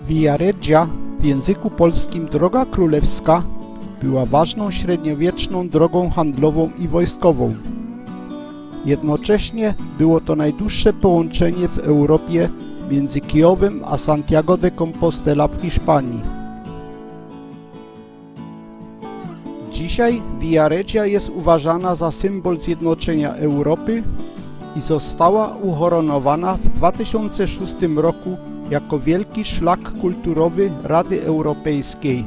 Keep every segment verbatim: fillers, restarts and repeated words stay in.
Via Regia, w języku polskim Droga Królewska, była ważną średniowieczną drogą handlową i wojskową. Jednocześnie było to najdłuższe połączenie w Europie między Kijowem a Santiago de Compostela w Hiszpanii. Dzisiaj Via Regia jest uważana za symbol zjednoczenia Europy i została uhonorowana w dwa tysiące szóstym roku jako wielki szlak kulturowy Rady Europejskiej.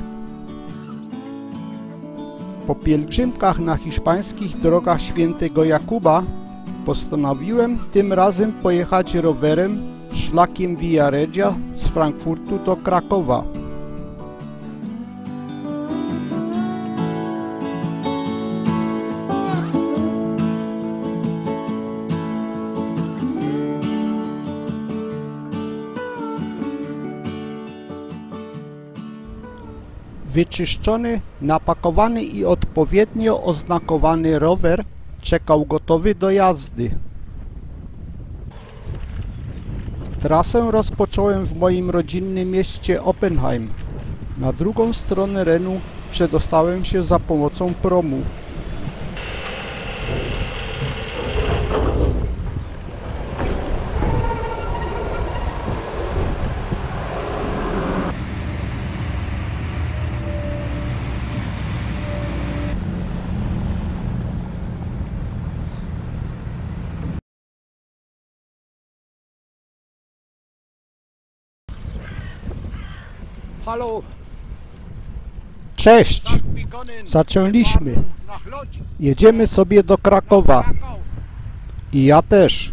Po pielgrzymkach na hiszpańskich drogach Świętego Jakuba postanowiłem tym razem pojechać rowerem szlakiem Via Regia z Frankfurtu do Krakowa. Wyczyszczony, napakowany i odpowiednio oznakowany rower czekał gotowy do jazdy. Trasę rozpocząłem w moim rodzinnym mieście Oppenheim. Na drugą stronę Renu przedostałem się za pomocą promu. Halo. Cześć! Zaczęliśmy. Jedziemy sobie do Krakowa. I ja też.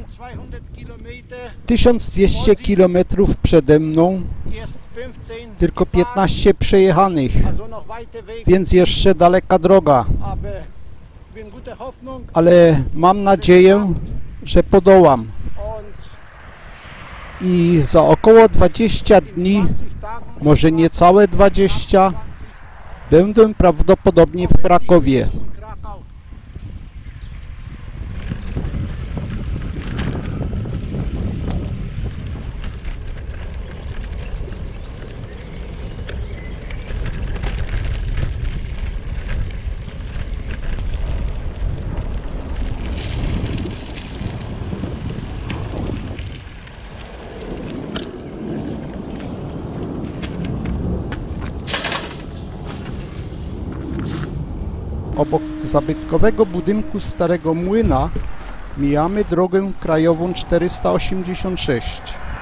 tysiąc dwieście kilometrów przede mną, tylko piętnaście przejechanych, więc jeszcze daleka droga. Ale mam nadzieję, że podołam. I za około dwadzieścia dni, może niecałe dwadzieścia, będę prawdopodobnie w Krakowie. Obok zabytkowego budynku Starego Młyna mijamy drogę krajową czterysta osiemdziesiąt sześć.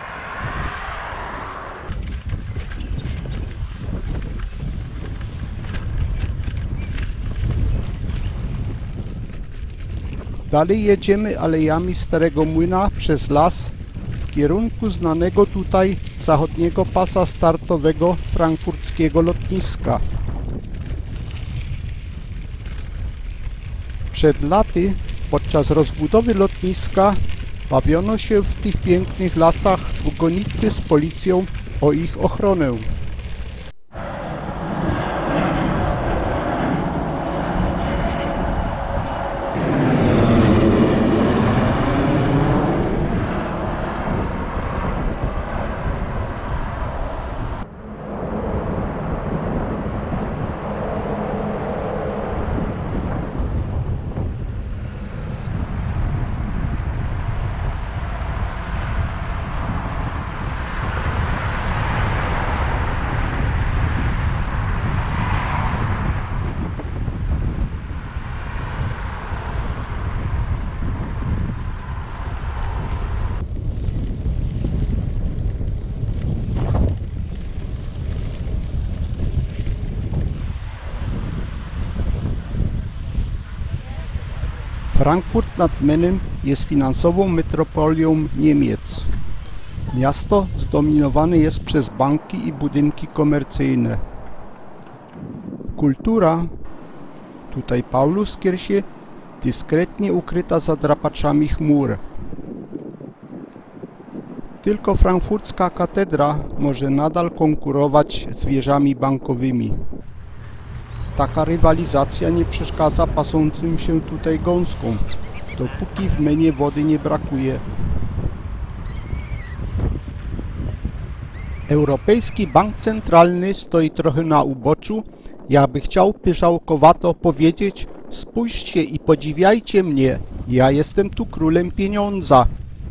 Dalej jedziemy alejami Starego Młyna przez las w kierunku znanego tutaj zachodniego pasa startowego frankfurckiego lotniska. Przed laty, podczas rozbudowy lotniska, bawiono się w tych pięknych lasach w gonitwy z policją o ich ochronę. Frankfurt nad Menem jest finansową metropolią Niemiec. Miasto zdominowane jest przez banki i budynki komercyjne. Kultura, tutaj Pauluskirche, dyskretnie ukryta za drapaczami chmur. Tylko frankfurcka katedra może nadal konkurować z wieżami bankowymi. Taka rywalizacja nie przeszkadza pasącym się tutaj gąskom, dopóki w Menie wody nie brakuje. Europejski Bank Centralny stoi trochę na uboczu, jakby chciał pyszałkowato powiedzieć: spójrzcie i podziwiajcie mnie, ja jestem tu królem pieniądza.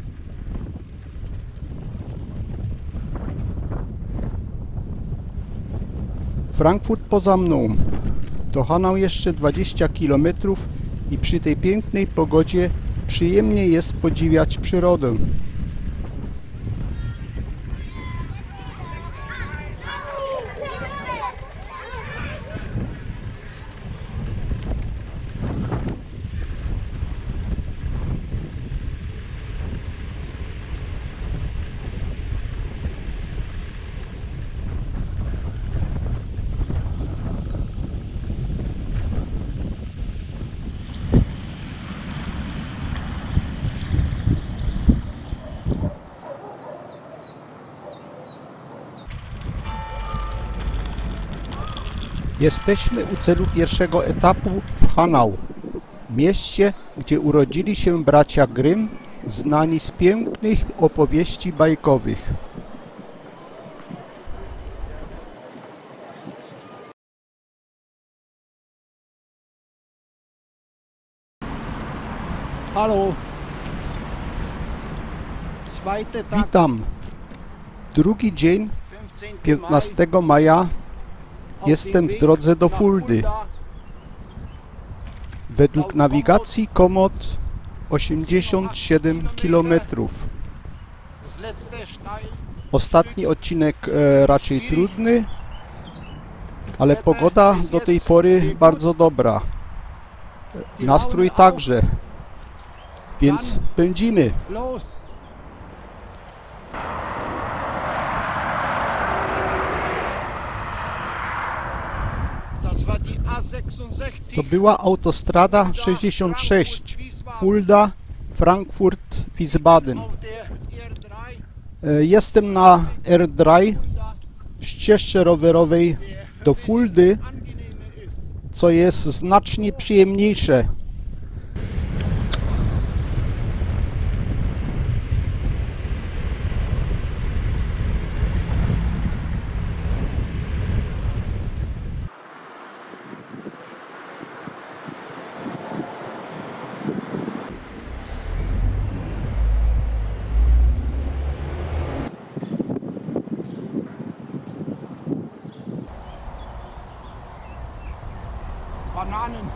Frankfurt poza mną. Do Hanau jeszcze dwadzieścia kilometrów i przy tej pięknej pogodzie przyjemnie jest podziwiać przyrodę. Jesteśmy u celu pierwszego etapu w Hanau, mieście, gdzie urodzili się bracia Grimm, znani z pięknych opowieści bajkowych. Hallo. Zweite Tag, Witam. Drugi dzień, piętnastego maja, jestem w drodze do Fuldy. Według nawigacji Komoot osiemdziesiąt siedem kilometrów. Ostatni odcinek e, raczej trudny, ale pogoda do tej pory bardzo dobra. Nastrój także. Więc pędzimy. Los. To była autostrada sześćdziesiąt sześć, Fulda, Frankfurt, Wiesbaden. E, Jestem na R trzy, ścieżce rowerowej do Fuldy, co jest znacznie przyjemniejsze. Bananen.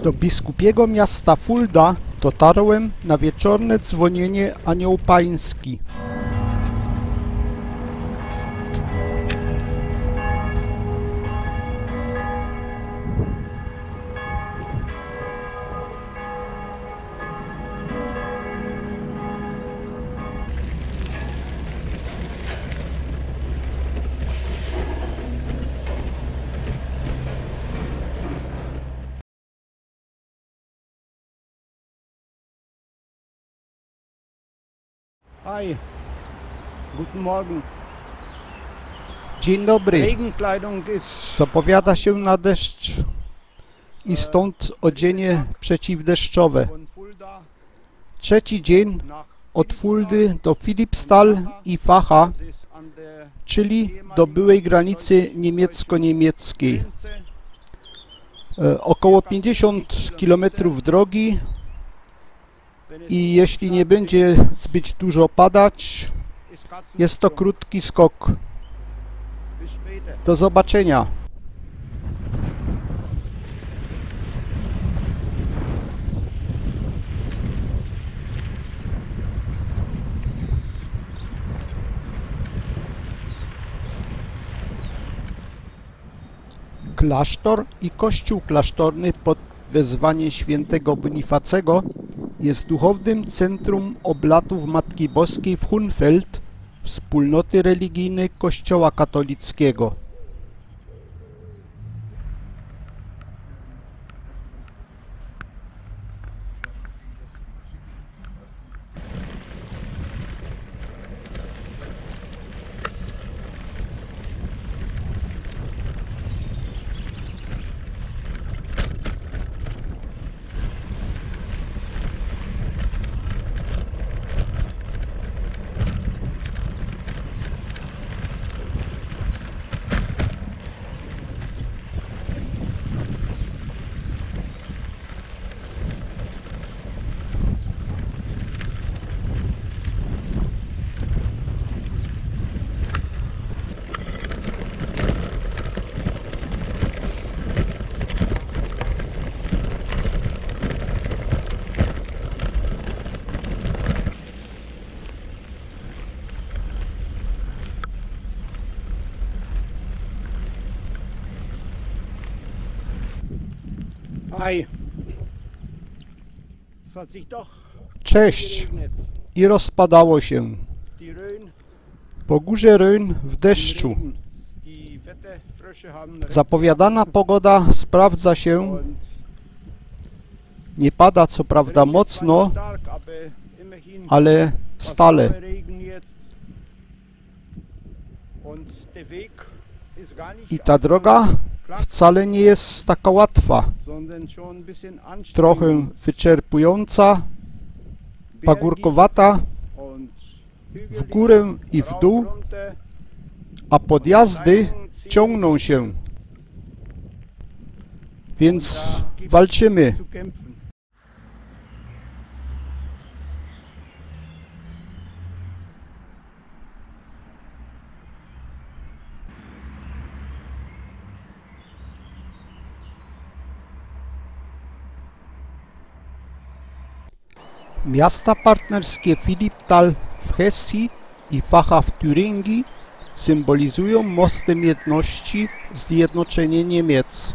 Do biskupiego miasta Fulda dotarłem na wieczorne dzwonienie Anioł Pański. Hi. Guten Morgen. Dzień dobry. Regenkleidung ist Zapowiada się na deszcz i stąd odzienie przeciwdeszczowe. von Fulda Trzeci dzień nach od Fuldy do Filipstal i Facha, das ist an der czyli do byłej granicy niemiecko-niemieckiej. Grenze. E, Około pięćdziesiąt kilometrów drogi Wenn es i jeśli nie będzie zbyt dużo padać, ist Katzen- jest to krótki skok. Bis später. Do zobaczenia. Klasztor i kościół klasztorny pod wezwanie świętego Bonifacego jest duchownym centrum oblatów Matki Boskiej w Hunfeld, wspólnoty religijnej Kościoła katolickiego. Hi. Es hat sich doch Cześć! geregnet. I rozpadało się. Die Rhön Po górze Rhön w im deszczu. Regen. Die Wetterfrösche haben recht Zapowiadana pogoda sprawdza się. und Nie pada co prawda regnet mocno, zwar stark, aber immerhin ale was stale. sauer Regen jetzt. Und der Weg ist gar nicht I ta droga glatt, wcale nie jest taka łatwa. sondern schon ein bisschen anstrengend. Trochę wyczerpująca, pagórkowata, Und w górę i w dół, a podjazdy ciągną się. Więc walczymy. zu kämpfen. Miasta partnerskie Filipstal w Hesji i Facha w Turyngii symbolizują mostem jedności zjednoczenie Niemiec.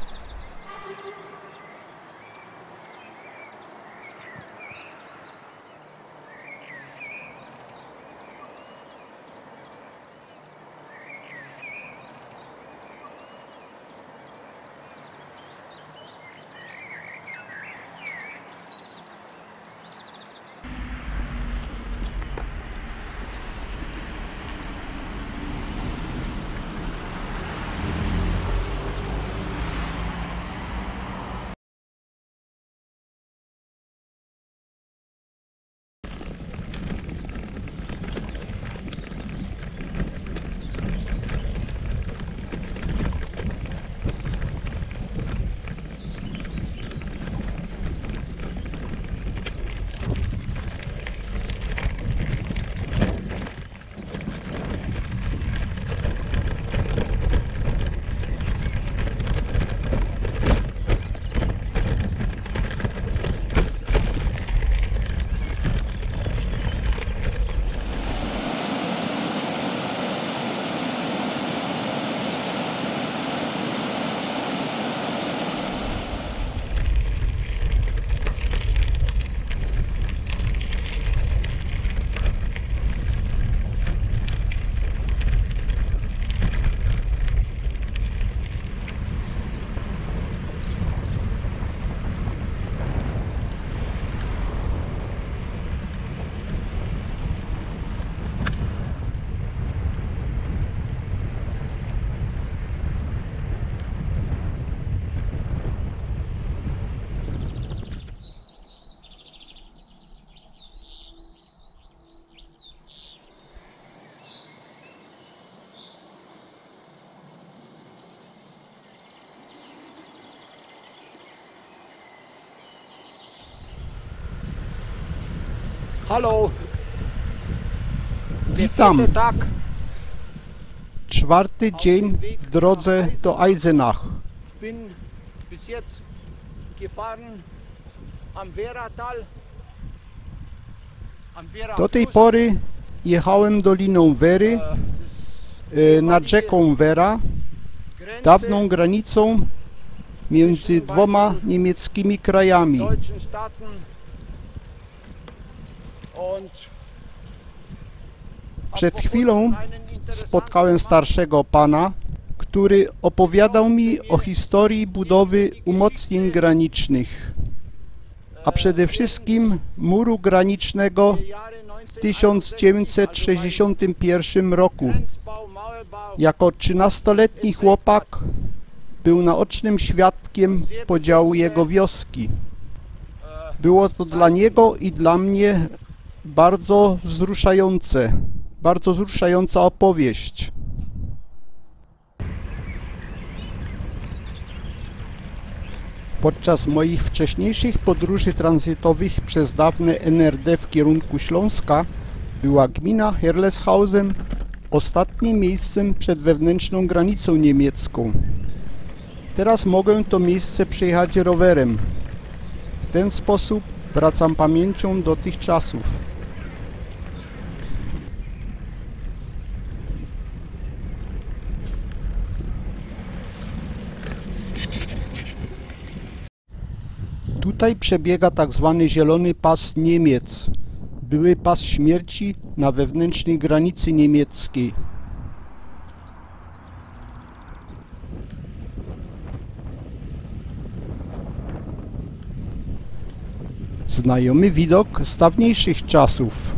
Hallo. Witam. Vierte Tag. Czwarty dzień w drodze do Eisenach. Ich bin bis jetzt gefahren am Weratal. Am Wera Do tej Fluss. pory jechałem doliną Wery, Äh, das e, nad rzeką Wera, Grenze dawną granicą między dwoma niemieckimi krajami. deutschen Staaten und Przed chwilą spotkałem starszego pana, który opowiadał mi o historii budowy umocnień granicznych, a przede wszystkim muru granicznego w tysiąc dziewięćset sześćdziesiątym pierwszym roku. Jako trzynastoletni chłopak był naocznym świadkiem podziału jego wioski. Było to dla niego i dla mnie bardzo wzruszające, bardzo wzruszająca opowieść. Podczas moich wcześniejszych podróży tranzytowych przez dawne N R D w kierunku Śląska była gmina Herleshausen ostatnim miejscem przed wewnętrzną granicą niemiecką. Teraz mogę to miejsce przejechać rowerem. W ten sposób wracam pamięcią do tych czasów. Tutaj przebiega tak zwany zielony pas Niemiec, były pas śmierci na wewnętrznej granicy niemieckiej. Znajomy widok z dawniejszych czasów.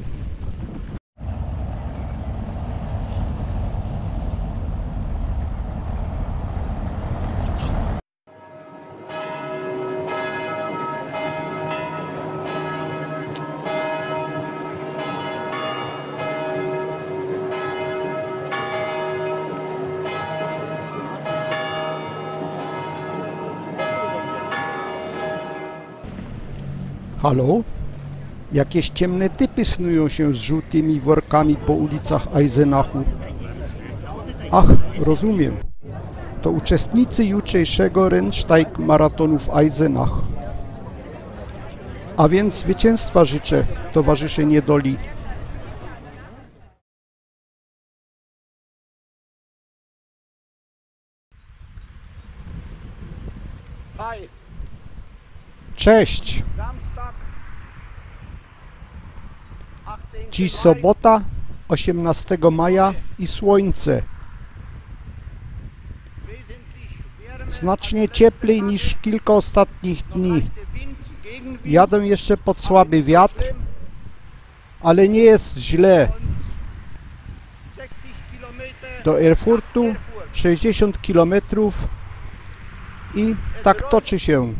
Halo? Jakieś ciemne typy snują się z żółtymi workami po ulicach Eisenachu. Ach, rozumiem. To uczestnicy jutrzejszego Rennsteig maratonu w Eisenach. A więc zwycięstwa życzę, towarzysze niedoli. Hi. Cześć! Samstag. Dziś sobota, osiemnastego maja i słońce. Znacznie cieplej niż kilka ostatnich dni. Jadę jeszcze pod słaby wiatr, ale nie jest źle. Do Erfurtu sześćdziesiąt kilometrów i tak toczy się.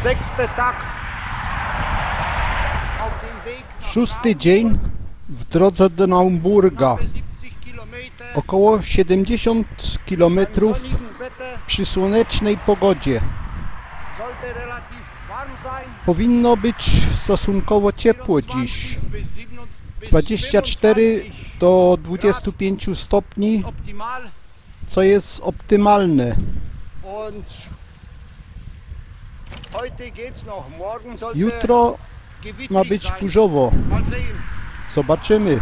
Sechster Tag auf dem Weg nach Szósty dzień w drodze do Naumburga. siebzig Kilometer Około siedemdziesiąt kilometrów sonnigen Wetter. przy słonecznej pogodzie. Sollte relativ warm sein. Powinno być stosunkowo ciepło dziś. dwadzieścia cztery do dwudziestu pięciu stopni, Optimal. co jest optymalne. Und heute geht's noch. Morgen sollte Jutro gewittrig ma być sein. burzowo. Mal sehen. Zobaczymy.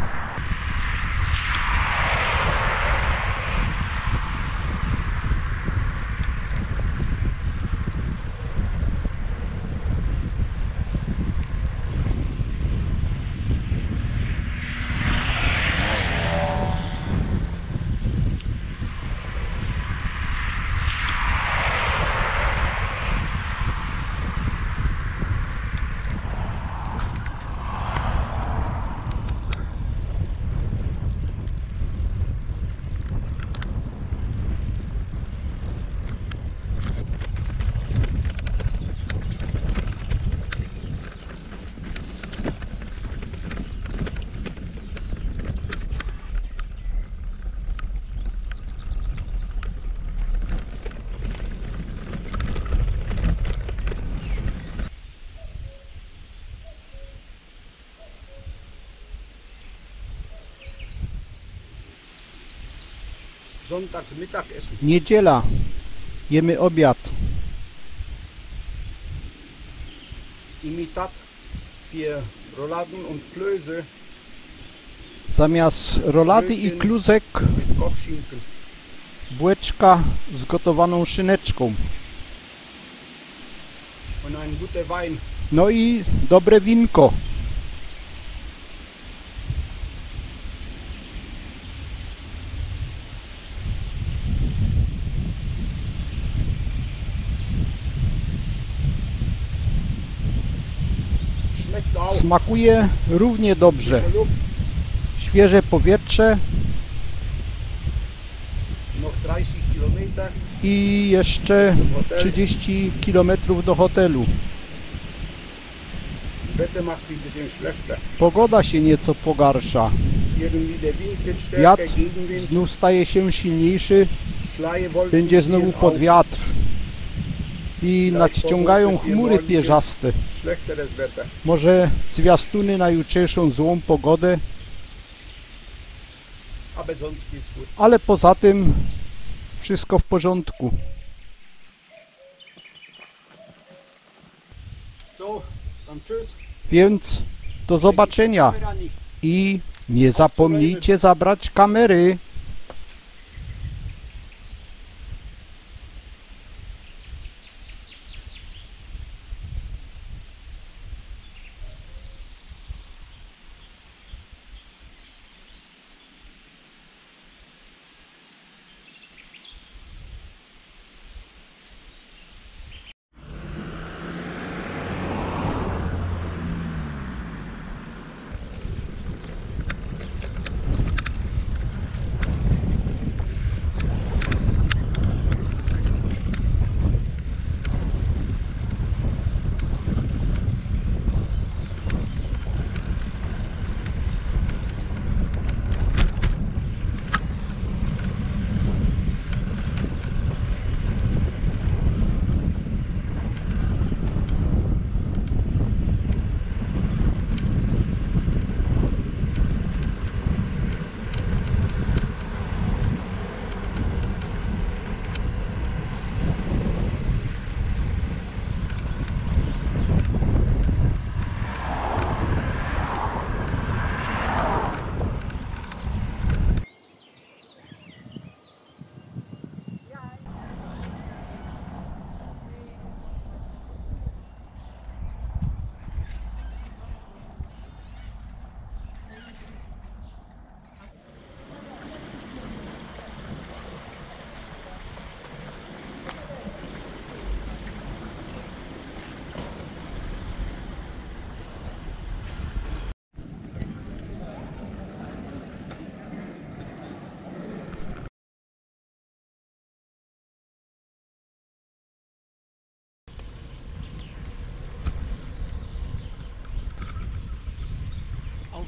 Sonntags Mittagessen. Niedziela. Jemy obiad. Imitat für Rouladen und Klöße Zamiast rolady i kluzek mit Kochschinken. bułeczka z gotowaną szyneczką. Und ein guter Wein. No i dobre winko. Schmeckt auch. Smakuje równie dobrze. Frische Luft. Świeże powietrze Noch dreißig Kilometer. i jeszcze trzydzieści kilometrów do hotelu. Wetter macht sich ein bisschen schlechter. Pogoda się nieco pogarsza. Irgendwie der Wind wird stärker, Wiatr Gegenwind. znów staje się silniejszy, Schleierwolken będzie znowu gehen pod auf. wiatr i nadciągają chmury pierzaste. Schlechteres Wetter. Może zwiastuny na jutrzejszą złą pogodę, Aber sonst geht's gut. ale poza tym wszystko w porządku. So, dann tschüss. Więc do zobaczenia Kamera nicht. i nie zapomnijcie zabrać kamery.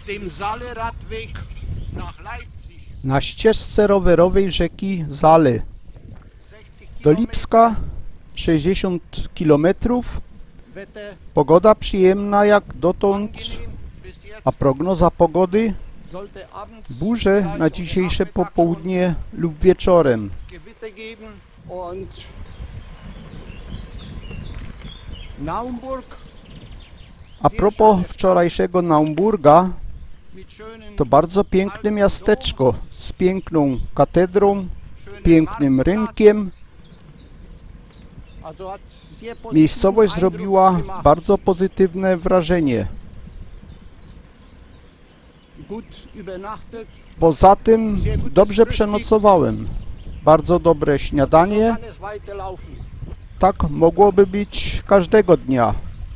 dem Saale-Radweg nach Leipzig. Na ścieżce rowerowej rzeki Saale do Lipska sześćdziesiąt kilometrów. Wetter Pogoda przyjemna jak dotąd, angenehm bis jetzt. a prognoza pogody Sollte abends burze vielleicht na und dzisiejsze Nachmittag popołudnie lub wieczorem. Gewitter geben und Naumburg A propos wczorajszego Naumburga, mit schönen, to bardzo piękne miasteczko z piękną katedrą, schönen pięknym Marktplatz. rynkiem. Also hat sehr positiven Miejscowość Eindruck zrobiła gemacht. bardzo pozytywne wrażenie. Gut übernachtet. Poza tym dobrze przenocowałem. Bardzo dobre śniadanie. Kann es weiterlaufen. Tak mogłoby być każdego dnia.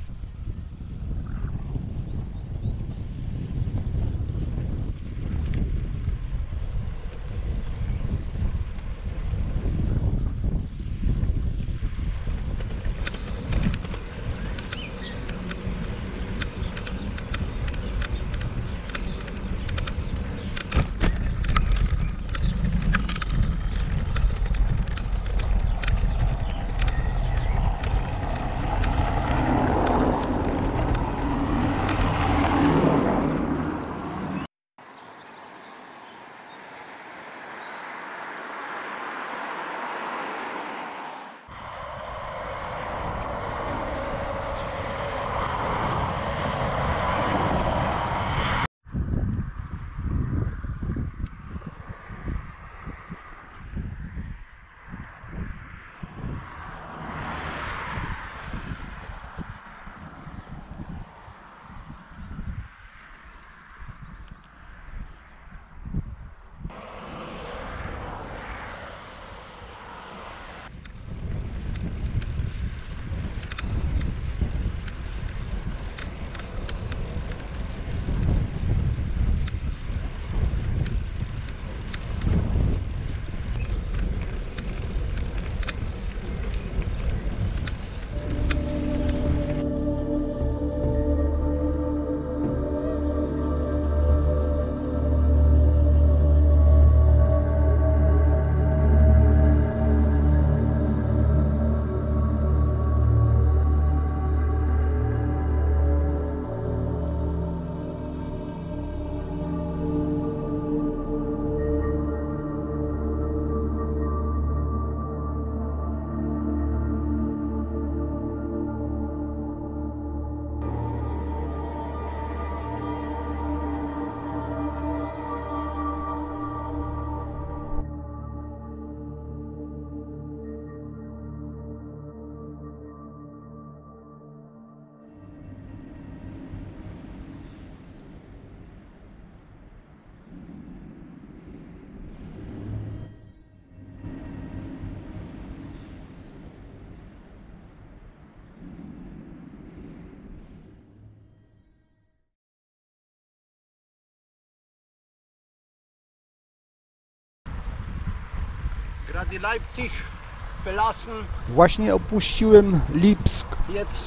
Gerade Leipzig verlassen, Właśnie opuściłem Lipsk. jetzt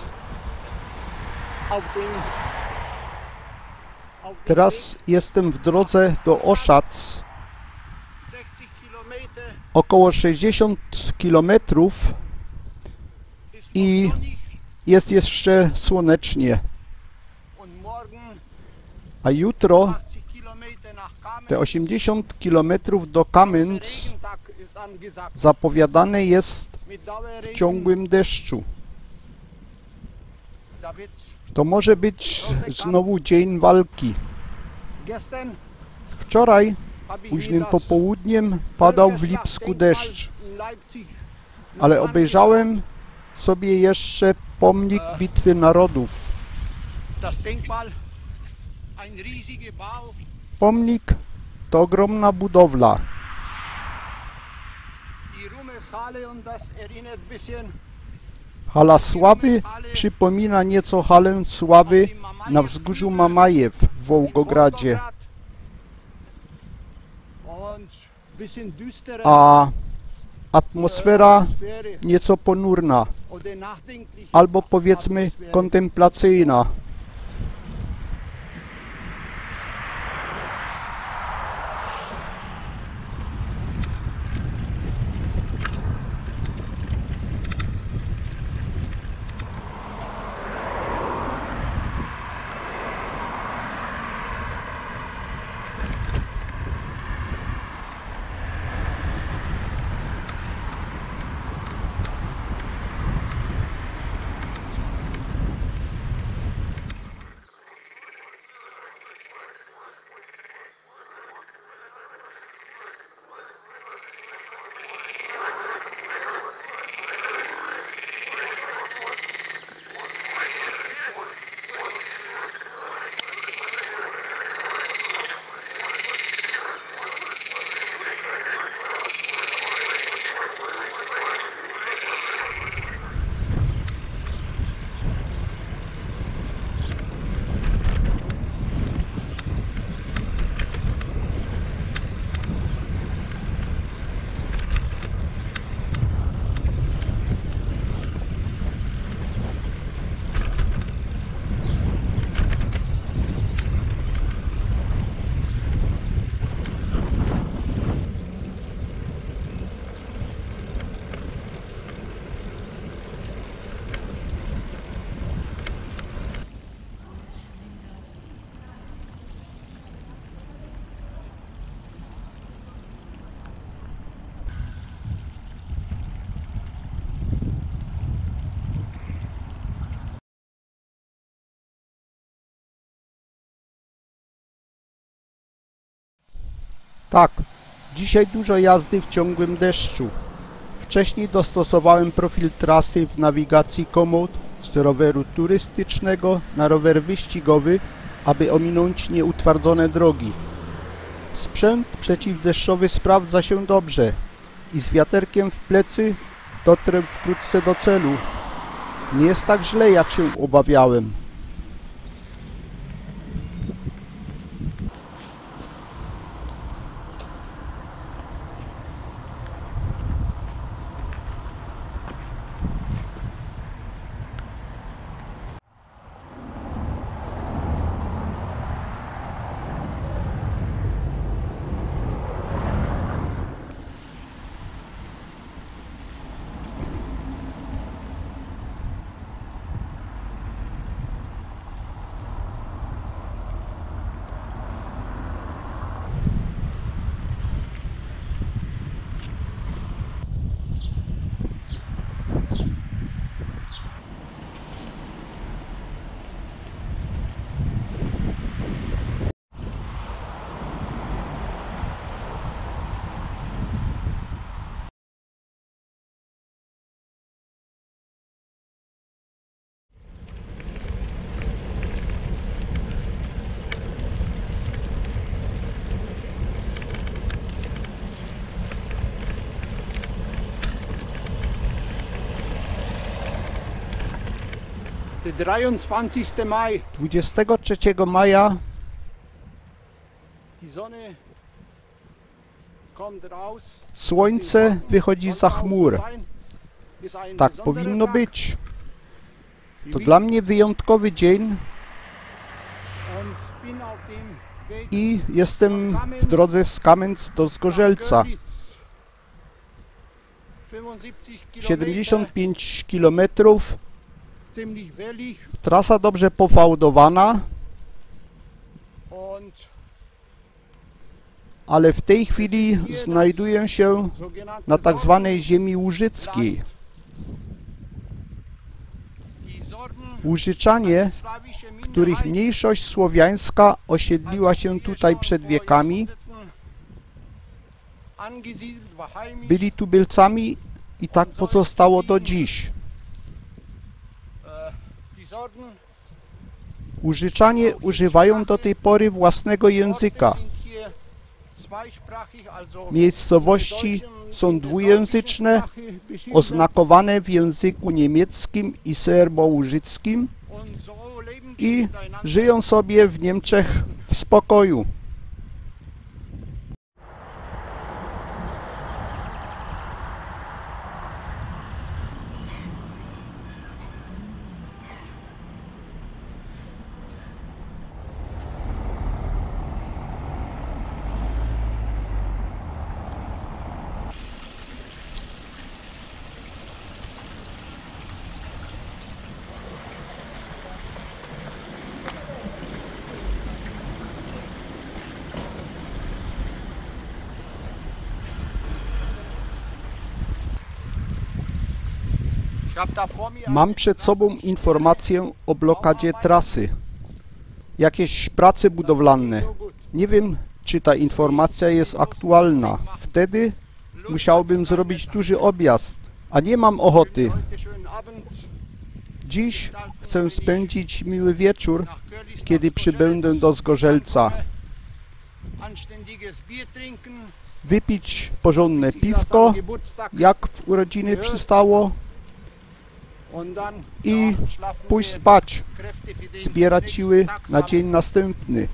auf den, auf den Teraz jestem w drodze do Oszac. Weg, sechzig Kilometer, Około sześćdziesiąt kilometrów ist i noch sonnig jest jeszcze słonecznie. und morgen A jutro achtzig Kilometer nach Kamenz. te osiemdziesiąt kilometrów do Kamenz Regentag ist angesagt zapowiadane jest mit w Dauerregen. ciągłym deszczu. Da wird To może być znowu dzień walki. gestern Wczoraj habe ich późnym mir das popołudniem padał w Lipsku deszcz, in Leipzig noch ale angeschaut. obejrzałem sobie jeszcze pomnik Bitwy Narodów. Das Denkmal, ein riesiger Bau, Pomnik to ogromna budowla. die Ruhmeshalle, und das erinnert ein bisschen Hala Sławy przypomina nieco halę Sławy na wzgórzu Mamajew w Wołgogradzie, und bisschen düstere a atmosfera Atmosphäre nieco ponurna, oder nachdenkliche albo powiedzmy Atmosphäre. kontemplacyjna. Tak, dzisiaj dużo jazdy w ciągłym deszczu. Wcześniej dostosowałem profil trasy w nawigacji Komoot z roweru turystycznego na rower wyścigowy, aby ominąć nieutwardzone drogi. Sprzęt przeciwdeszczowy sprawdza się dobrze i z wiaterkiem w plecy dotrę wkrótce do celu. Nie jest tak źle, jak się obawiałem. Der dreiundzwanzigster Mai. dwudziestego trzeciego maja Die Sonne kommt raus. słońce wychodzi za chmur. Tak powinno być. To dla mnie wyjątkowy dzień i jestem w drodze z Kamenz do Zgorzelca. siedemdziesiąt pięć kilometrów. Trasa dobrze pofałdowana, ale w tej chwili znajduję się na tak zwanej ziemi łużyckiej. Łużyczanie, których mniejszość słowiańska osiedliła się tutaj przed wiekami, byli tubylcami i tak pozostało do dziś. Łużyczanie używają do tej pory własnego języka. Miejscowości są dwujęzyczne, oznakowane w języku niemieckim i serbo-łużyckim i żyją sobie w Niemczech w spokoju. Mam przed sobą informację o blokadzie trasy. Jakieś prace budowlane. Nie wiem, czy ta informacja jest aktualna. Wtedy musiałbym zrobić duży objazd, a nie mam ochoty. Dziś chcę spędzić miły wieczór, kiedy przybędę do Zgorzelca. Wypić porządne piwko, jak w urodziny przystało, i pójść spać, zbierać siły na dzień następny.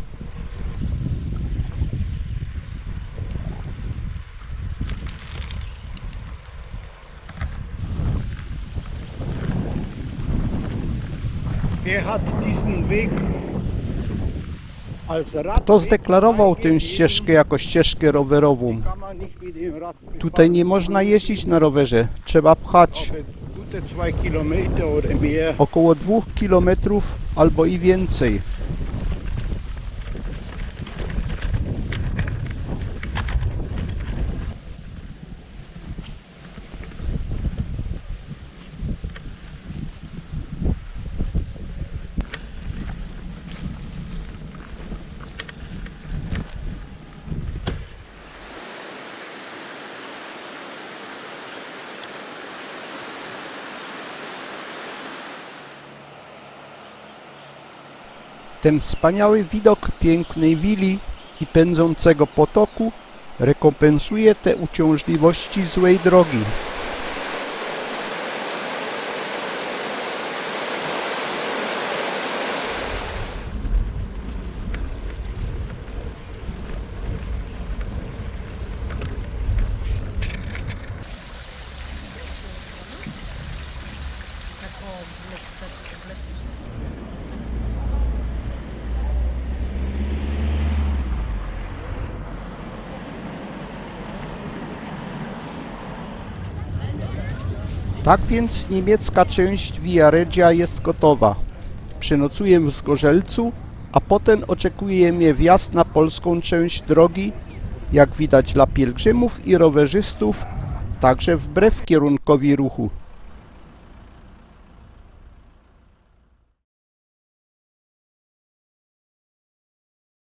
Kto zdeklarował tę ścieżkę jako ścieżkę rowerową? Tutaj nie można jeździć na rowerze, trzeba pchać. Około dwóch kilometrów albo i więcej. Ten wspaniały widok pięknej willi i pędzącego potoku rekompensuje te uciążliwości złej drogi. Tak więc niemiecka część Via Regia jest gotowa. Przenocuję w Zgorzelcu, a potem oczekuje mnie wjazd na polską część drogi, jak widać dla pielgrzymów i rowerzystów, także wbrew kierunkowi ruchu.